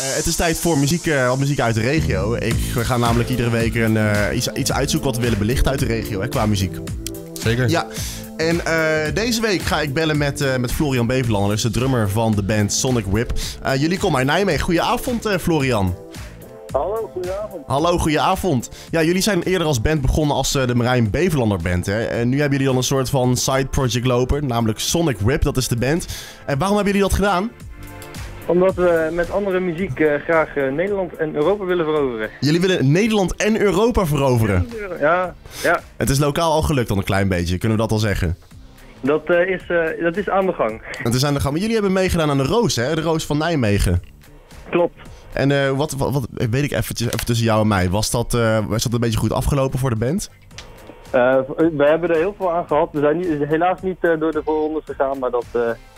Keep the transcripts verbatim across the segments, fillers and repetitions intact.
Uh, het is tijd voor muziek, uh, wat muziek uit de regio. Ik, we gaan namelijk iedere week een, uh, iets, iets uitzoeken wat we willen belichten uit de regio, hè, qua muziek. Zeker. Ja, en uh, deze week ga ik bellen met, uh, met Florian Beverlander, dus de drummer van de band Sonic Whip. Uh, jullie komen uit Nijmegen. Goedenavond, uh, Florian. Hallo, goedenavond. Hallo, goedenavond. Ja, jullie zijn eerder als band begonnen als uh, de Marijn Beverlander band, hè? En nu hebben jullie dan een soort van side project lopen, namelijk Sonic Whip, dat is de band. En waarom hebben jullie dat gedaan? Omdat we met andere muziek uh, graag uh, Nederland en Europa willen veroveren. Jullie willen Nederland en Europa veroveren? Ja, ja. Het is lokaal al gelukt dan een klein beetje, kunnen we dat al zeggen? Dat, uh, is, uh, dat is aan de gang. Het is aan de gang. Maar jullie hebben meegedaan aan de Roos, hè? De Roos van Nijmegen. Klopt. En uh, wat, wat, wat, weet ik eventjes, even tussen jou en mij, was dat, uh, was dat een beetje goed afgelopen voor de band? Uh, we hebben er heel veel aan gehad. We zijn niet, helaas niet uh, door de voorrondes gegaan, maar dat, uh,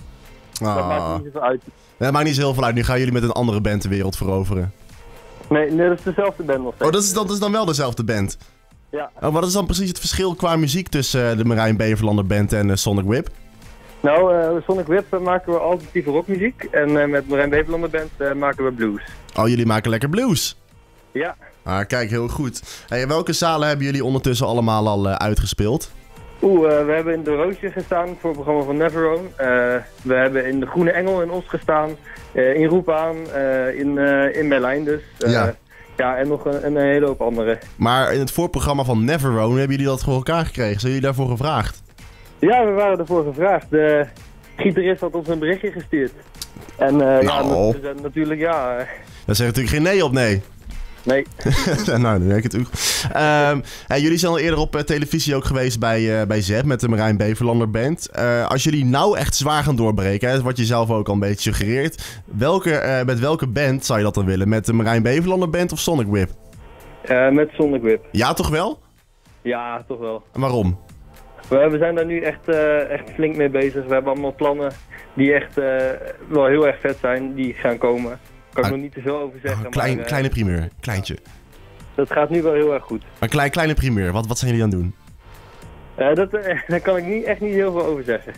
ah. dat maakt niet zoveel uit. Nee, dat maakt niet zo heel veel uit. Nu gaan jullie met een andere band de wereld veroveren. Nee, nee, dat is dezelfde band nog steeds. Oh, dat is, dat is dan wel dezelfde band? Ja. Oh, wat is dan precies het verschil qua muziek tussen uh, de Marijn Beverlander band en uh, Sonic Whip? Nou, uh, Sonic Whip uh, maken we alternatieve rockmuziek en uh, met Marijn Beverlander band uh, maken we blues. Oh, jullie maken lekker blues? Ja. Ah, kijk, heel goed. Hey, welke zalen hebben jullie ondertussen allemaal al uh, uitgespeeld? Oeh, uh, we hebben in de Roosje gestaan voor het programma van Neverone. Uh, we hebben in de Groene Engel in Os gestaan, uh, in Roepaan, uh, in, uh, in Berlijn dus. Uh, ja. Ja, en nog een, een hele hoop andere. Maar in het voorprogramma van Neverone hebben jullie dat voor elkaar gekregen? Zijn jullie daarvoor gevraagd? Ja, we waren ervoor gevraagd. De gitarist had ons een berichtje gestuurd. En uh, nou. ja, dat is natuurlijk ja... Uh... Daar zegt natuurlijk geen nee op nee. Nee. nou, dan denk ik het ook. Um, hey, jullie zijn al eerder op uh, televisie ook geweest bij, uh, bij Z E P met de Marijn Beverlander band. Uh, als jullie nou echt zwaar gaan doorbreken, hè, wat je zelf ook al een beetje suggereert. Welke, uh, met welke band zou je dat dan willen? Met de Marijn Beverlander band of Sonic Whip? Uh, met Sonic Whip. Ja, toch wel? Ja, toch wel. En waarom? We, we zijn daar nu echt, uh, echt flink mee bezig. We hebben allemaal plannen die echt uh, wel heel erg vet zijn, die gaan komen. Daar kan ik ah, nog niet te veel over zeggen. Oh, klein, maar, uh, kleine primeur, kleintje. Dat gaat nu wel heel erg goed. Een klein, kleine primeur, wat, wat zijn jullie aan het doen? Uh, dat, uh, daar kan ik niet, echt niet heel veel over zeggen.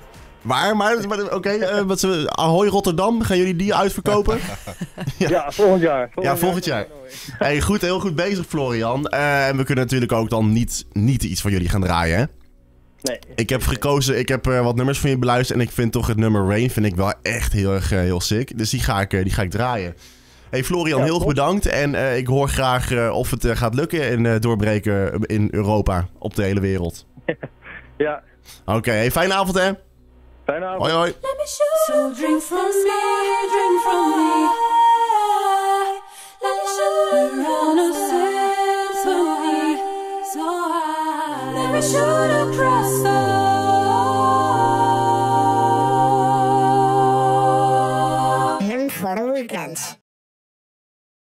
Maar, maar, maar oké, okay, uh, Ahoy Rotterdam, gaan jullie die uitverkopen? ja. ja, volgend jaar. Volgend ja, volgend jaar. jaar. Hey, goed, heel goed bezig Florian. Uh, en we kunnen natuurlijk ook dan niet, niet iets van jullie gaan draaien, hè? Nee. Ik heb gekozen, ik heb uh, wat nummers van je beluisterd en ik vind toch het nummer Rain vind ik wel echt heel erg uh, heel sick. Dus die ga ik, uh, die ga ik draaien. Hey Florian, ja, heel erg bedankt en uh, ik hoor graag uh, of het uh, gaat lukken en uh, doorbreken in Europa, op de hele wereld. ja. Oké, okay, hey, fijne avond hè. Fijne avond. Hoi hoi. So drink from me, drink from me. We're on a symphony, so high. Let me shoot across the for the weekend.